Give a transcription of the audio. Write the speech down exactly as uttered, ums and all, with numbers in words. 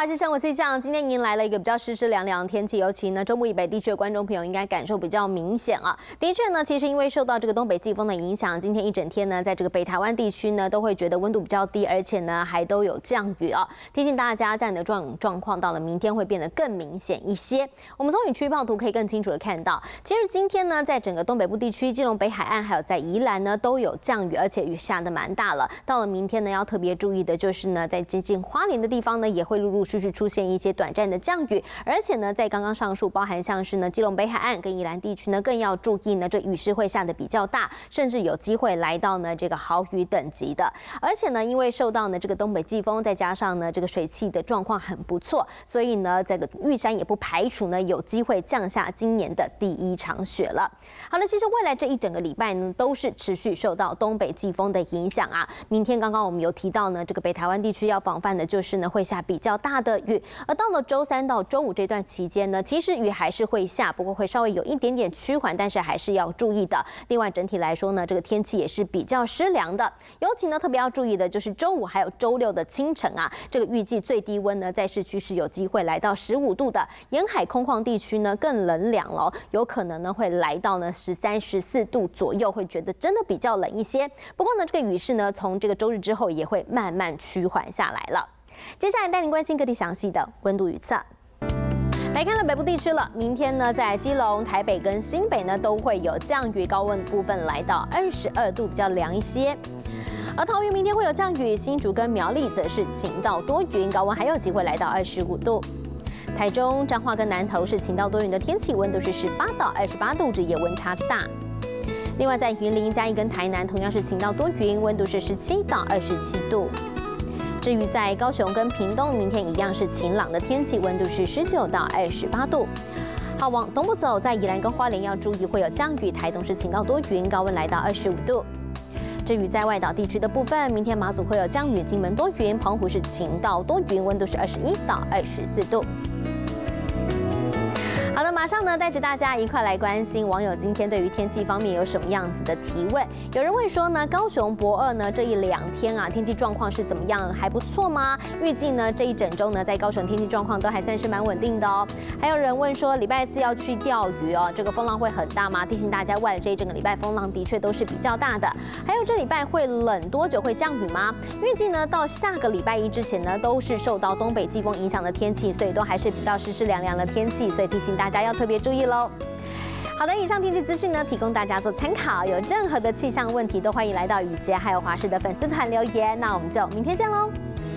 华视生活气象，今天迎来了一个比较湿湿凉凉的天气，尤其呢中部以北地区的观众朋友应该感受比较明显啊。的确呢，其实因为受到这个东北季风的影响，今天一整天呢，在这个北台湾地区呢，都会觉得温度比较低，而且呢还都有降雨啊。提醒大家，这样的状状况到了明天会变得更明显一些。我们从雨区预报图可以更清楚的看到，其实今天呢，在整个东北部地区、基隆北海岸还有在宜兰呢，都有降雨，而且雨下的蛮大了。到了明天呢，要特别注意的就是呢，在接近花莲的地方呢，也会陆陆续续出现一些短暂的降雨，而且呢，在刚刚上述包含像是呢基隆北海岸跟宜兰地区呢，更要注意呢，这雨势会下的比较大，甚至有机会来到呢这个豪雨等级的。而且呢，因为受到呢这个东北季风，再加上呢这个水汽的状况很不错，所以呢这个玉山也不排除呢有机会降下今年的第一场雪了。好了，其实未来这一整个礼拜呢，都是持续受到东北季风的影响啊。明天刚刚我们有提到呢，这个北台湾地区要防范的就是呢会下比较大的雨。而到了周三到周五这段期间呢，其实雨还是会下，不过会稍微有一点点趋缓，但是还是要注意的。另外，整体来说呢，这个天气也是比较湿凉的。尤其呢，特别要注意的就是周五还有周六的清晨啊，这个预计最低温呢，在市区是有机会来到十五度的，沿海空旷地区呢更冷凉了，有可能呢会来到呢十三、十四度左右，会觉得真的比较冷一些。不过呢，这个雨势呢，从这个周日之后也会慢慢趋缓下来了。接下来带您关心各地详细的温度预测。来看到北部地区了，明天呢，在基隆、台北跟新北呢都会有降雨，高温部分来到二十二度，比较凉一些。而桃园明天会有降雨，新竹跟苗栗则是晴到多云，高温还有机会来到二十五度。台中、彰化跟南投是晴到多云的天气，温度是十八到二十八度，日夜温差大。另外在云林、嘉义跟台南同样是晴到多云，温度是十七到二十七度。至于在高雄跟屏东，明天一样是晴朗的天气，温度是十九到二十八度。好，往东部走，在宜兰跟花莲要注意会有降雨，台东是晴到多云，高温来到二十五度。至于在外岛地区的部分，明天马祖会有降雨，金门多云，澎湖是晴到多云，温度是二十一到二十四度。好的，马上呢带着大家一块来关心网友今天对于天气方面有什么样子的提问。有人问说呢，高雄駁二呢这一两天啊天气状况是怎么样？还不错吗？预计呢这一整周呢在高雄天气状况都还算是蛮稳定的哦。还有人问说礼拜四要去钓鱼哦，这个风浪会很大吗？提醒大家，未来这一整个礼拜风浪的确都是比较大的。还有这礼拜会冷多久？会降雨吗？预计呢到下个礼拜一之前呢都是受到东北季风影响的天气，所以都还是比较湿湿凉凉的天气，所以提醒大家。大家要特别注意喽。好的，以上天气资讯呢，提供大家做参考。有任何的气象问题，都欢迎来到雨杰还有华视的粉丝团留言。那我们就明天见喽。